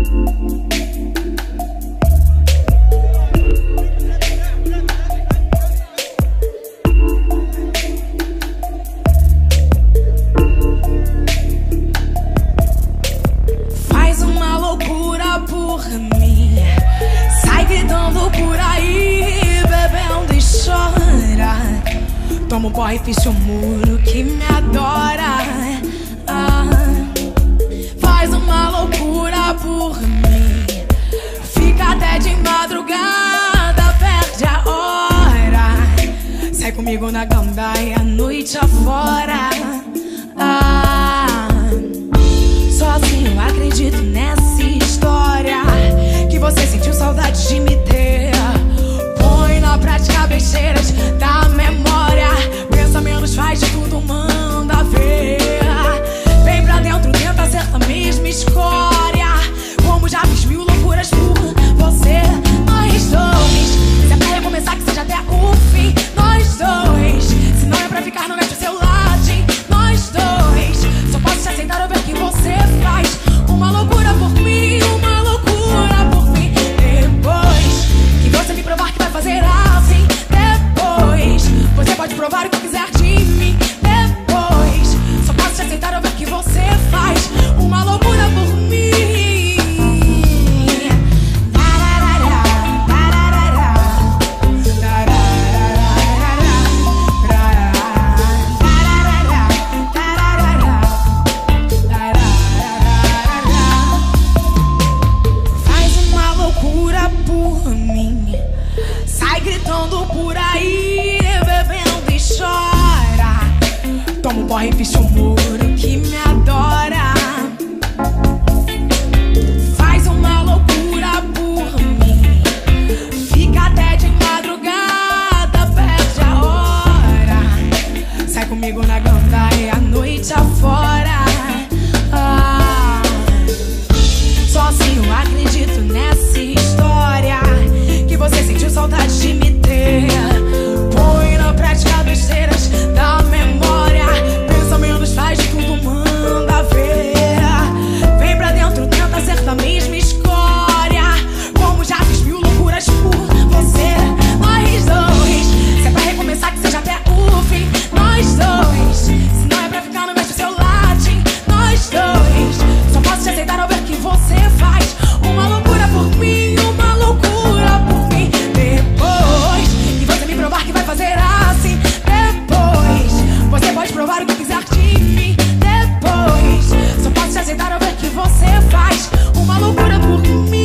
Toma um porre, ficha um muro que me adora. Faz uma loucura por mim, fica até de madrugada, perde a hora. Sai comigo na gandaia, noite afora. Sozinho acredito nessa história, que você sentiu saudade de me ter. Põe na prática besteiras da memória, pensa menos, faz de tudo, manda ver. Vem pra dentro, tenta ser a mesma escória, como já fiz mil loucuras por você. Nós dois, se é pra recomeçar que seja até o fim. Nós dois, se não é pra ficar, não gaste o seu ladinho. Nós dois, só posso te aceitar ou ver o que você faz. Uma loucura por mim, uma loucura por mim. Depois que você me provar que vai fazer assim, depois você pode provar o que quiser de mim. Depois só posso te aceitar ou ver o que você faz. Uma loucura por mim. Faz uma loucura por mim, sai gritando por aí, bebendo e chora. Toma um porre e picha um muro que me adora. Faz uma loucura por mim, fica até de madrugada, perde a hora. Sai comigo na gandaia, noite afora. Sozinho acredito nessa história, que você sentiu saudade de me ter. Põe na prática besteiras da memória, pensa menos, faz de tudo, manda ver. Vem pra dentro, tenta ser da mesma escória, como já fiz mil loucuras por você. Nós dois, se é pra recomeçar que seja até o fim. Nós dois, se não é pra ficar, não mexe o seu latim. Nós dois, só posso te aceitar ao ver o que você faz. Uma loucura por mim, uma loucura por mim. Depois que você me provar que vai fazer assim, depois você pode provar o que quiser de mim. Depois só posso te aceitar ao ver o que você faz. Uma loucura por mim.